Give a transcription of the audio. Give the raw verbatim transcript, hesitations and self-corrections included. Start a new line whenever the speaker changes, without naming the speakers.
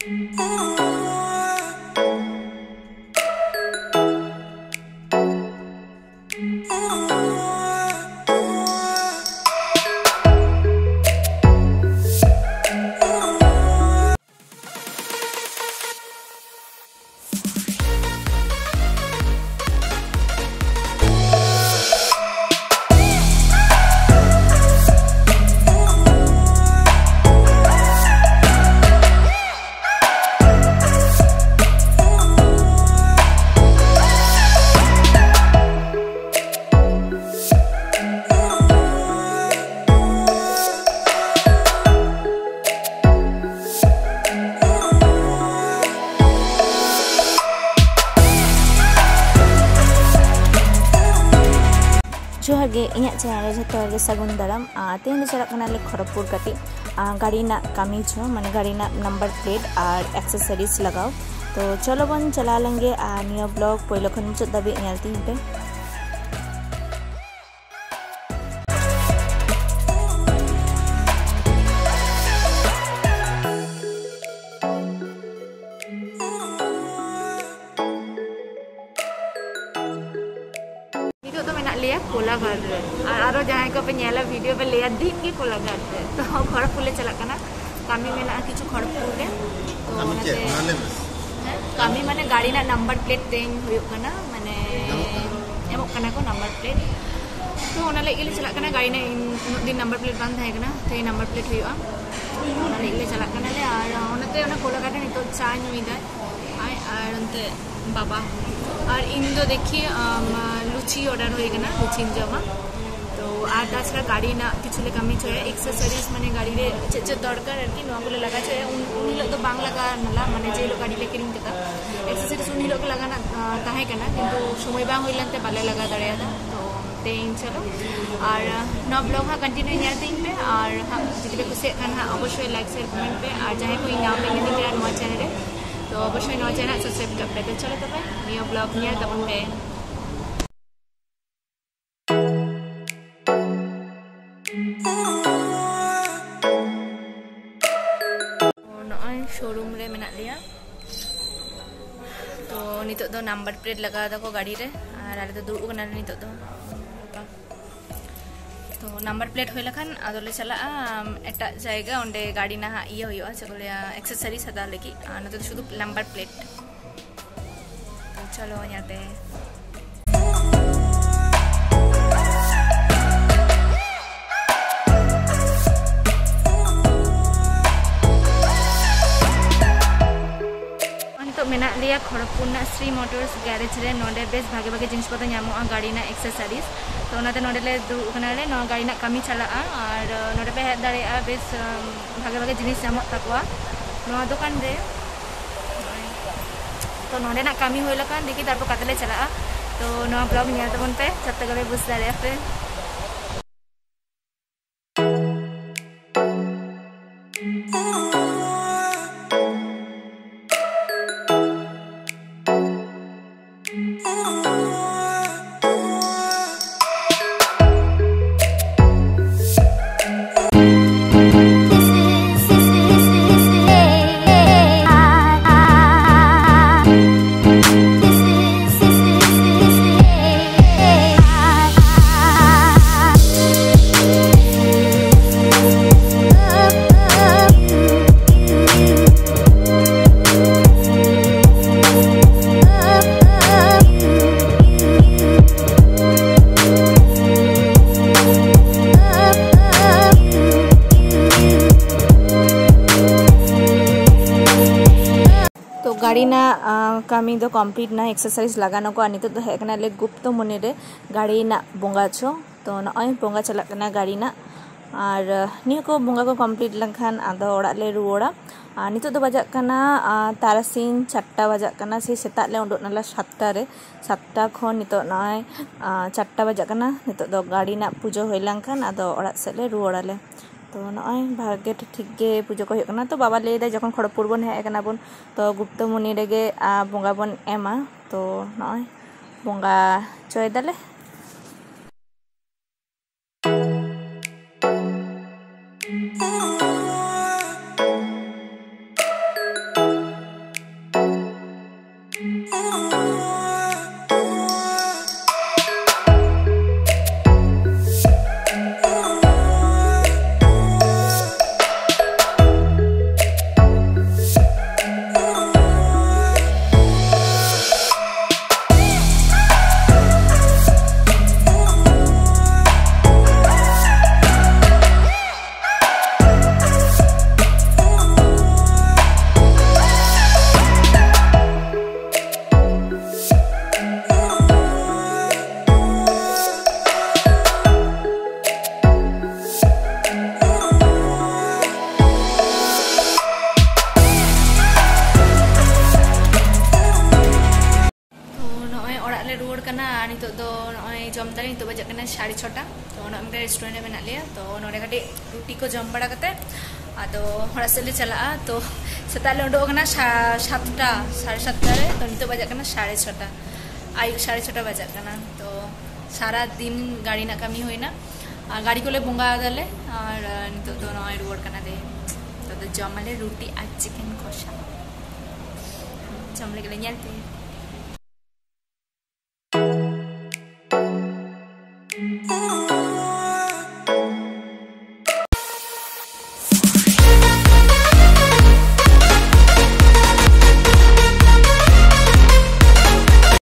जोहार गे इᱧᱟᱹᱜ चैनल जो तो सगुन दाराम तेज चला खड़गपुर कटी गाड़ी ना कमी छो माने गाड़ी ना नंबर प्लेट और एक्सेसरीज लगाओ। तो चलो बन चला लेंगे और निया ब्लॉग पहले खन मुचाद दाबी नेलतीन पे।
लिया कोलाघाट रे और जहाँ को पे नेला वीडियो पे लिया दिन के कोलाघाट रे तो खड़गपुर ले चला कना कामी मेना किछु खड़गपुर रे तो कामी माने गाड़ी ना नंबर प्लेट तेन हुयो कना माने एमो कना को नंबर प्लेट तो ओना ले इले चला कना गाड़ी ना दिन नंबर प्लेट बांध थाय कना ते नंबर प्लेट हुयो ओना ले इले चला कना ले और ओनते ओना कोलाघाट ने तो चा नुई दा आय और ओनते बाबा और इन दो देखिए लुची ऑर्डर होएगा ना लुची जमा तो आर ताछड़ा गाड़ी ना किछुले कमी छे एक्सेसरीज माने गाड़ी रे चे चे दरकार आरकी नोआ गुलो लगा छे उन उन तो बांग लगा नला माने जे लो गाड़ी ले किरिंग केता एक्सेसरीज उन लोग लगा ना ताहे कना किंतु समय बांग होइलनते बाले लगा दड़या तो तेन चलो और नौ ब्लॉग हा कंटिन्यू नेलतीन पे और हम जदि कुसे खान हा अवश्य लाइक शेयर कमेंट पे और जहां कोई नाम पे नहीं मेरा नवा चैनल है तो अवश्य नवा चैनल सब्सक्राइब कर पे। तो चलो तब निया ब्लॉग निया तबन पे शोरूम रे मेना लिया तो नितो दो नंबर प्लेट लगा दको गाड़ी रे और आले तो दुड़ु कना नितो दो तो नंबर प्लेट होय लखान आदोले चला एटा जायगा ओंडे गाड़ी ना इया होयो चकोले एक्सेसरीज हदा लगी नतो तो शुधु नंबर प्लेट। तो चलो याते मेना लिया खड़गपुर ना श्री मोटर्स गैरेज रे नोडे बेस भागे भागे जिनिस पता नामोआ गाड़ी ना एक्सेसरीज तो ओनाते नोडे ले दुड़ुब कना ले नो गाड़ी ना कमी चला और नोडे पे हेड दाड़ेया बेस भागे भागे जिनिस नामो ताकोआ नो दुकान रे तो नोडे ना कमी होय लकान देखि तारपो कातले चला तो नो ब्लॉग नेल तबन पे जब तक ले बुझ दाड़ेया पे। गाड़ी ना कमी दो कंप्लीट ना एक्सरसाइज लगाना को नित तो हेकना ले गुप्त मने रे गाड़ी ना बोंगा छो तो नय बोंगा चला कना गाड़ी ना और निया को बोंगा को कंप्लीट लखन आदो ओड़ा ले रुवाड़ा नित तो बजा कना तारासिन चारटा बजा कना से सेता ले उडोक नाला सातटा रे सातटा खन नित नय चारटा बजा कना नित दो गाड़ी ना पूजो होय लखन आदो ओड़ा से ले रुवाड़ा ले तो नय भागे ठीक गे पूजा को होना तो बाबा ले जखन खड़गपुर बन हे कना बन तो गुप्त मुनि रेगे बोंगा बन एमा तो नय बोंगा चय दाले। नितो दो नय जम तारे नितो बजा कना साढ़े छटा तो ओना रेस्टोरेंट में मेना लिया तो नोडे कटे रुटी को जम बड़ा कते आदो हड़ा से ले चला तो सेताले उडो कना सातटा साढ़े सातटा रे तो नितो बजा कना साढ़े छटा आयु साढ़े छटा बजा कना तो सारा दिन गाड़ी ना कमी होइना गाड़ी को ले बुंगा दाले और नितो दो नय रुवाड़ कना दे तो जमाले रुटी आ चिकन कषा जमले गले ñalte